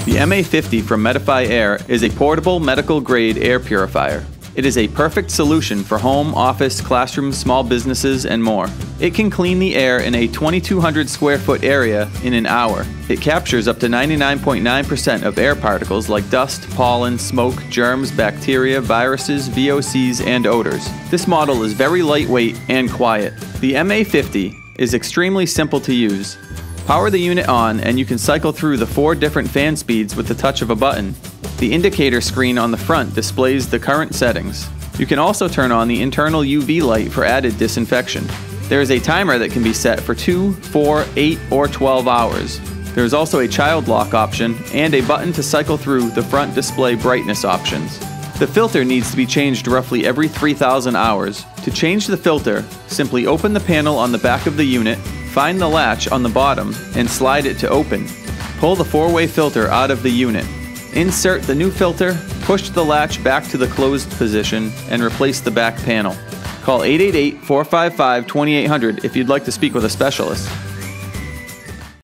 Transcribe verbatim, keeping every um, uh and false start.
The M A fifty from Medify Air is a portable medical-grade air purifier. It is a perfect solution for home, office, classroom, small businesses, and more. It can clean the air in a twenty-two hundred square foot area in an hour. It captures up to ninety-nine point nine percent of air particles like dust, pollen, smoke, germs, bacteria, viruses, V O Cs, and odors. This model is very lightweight and quiet. The M A fifty is extremely simple to use. Power the unit on and you can cycle through the four different fan speeds with the touch of a button. The indicator screen on the front displays the current settings. You can also turn on the internal U V light for added disinfection. There is a timer that can be set for two, four, eight, or twelve hours. There is also a child lock option and a button to cycle through the front display brightness options. The filter needs to be changed roughly every three thousand hours. To change the filter, simply open the panel on the back of the unit, find the latch on the bottom, and slide it to open. Pull the four-way filter out of the unit. Insert the new filter, push the latch back to the closed position, and replace the back panel. Call eight eight eight, four five five, two eight zero zero if you'd like to speak with a specialist.